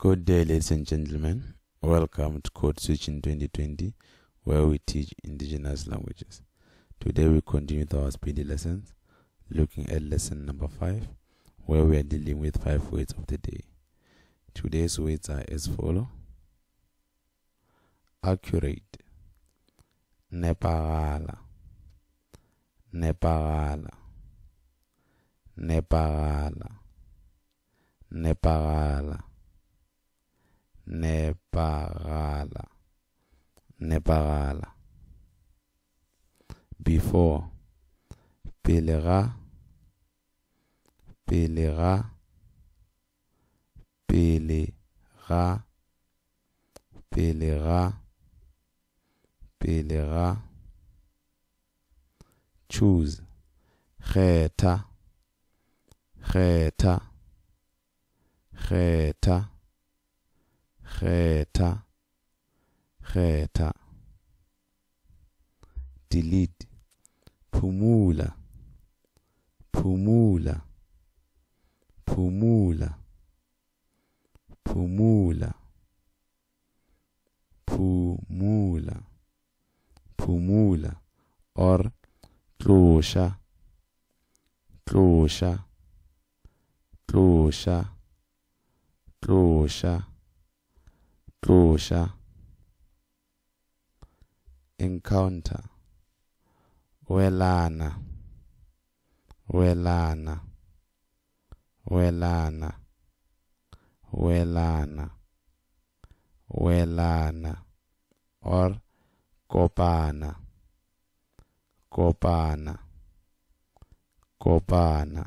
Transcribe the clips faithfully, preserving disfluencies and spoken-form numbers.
Good day, ladies and gentlemen. Welcome to Code Switch in twenty twenty, where we teach indigenous languages. Today we continue with our Sepedi lessons, looking at lesson number five, where we are dealing with five words of the day. Today's words are as follow: accurate, nepagala, nepagala, nepagala, nepagala, nepagala, nepagala. Before, pele ga, pele ga, pele ga, pele ga, pele ga. Choose, kgetha, kgetha, kgetha, kgetha, kgetha. Delete, phumula, phumula, phumula, phumula, phumula, phumula, or tlosha, tlosha, tlosha, tlosha, tlosha. Encounter, welana, welana, welana, welana, welana, or kopana, kopana, kopana,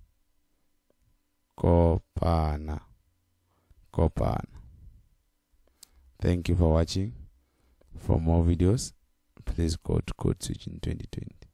kopana, kopana. Thank you for watching. For more videos, please go to Code Switch in twenty twenty.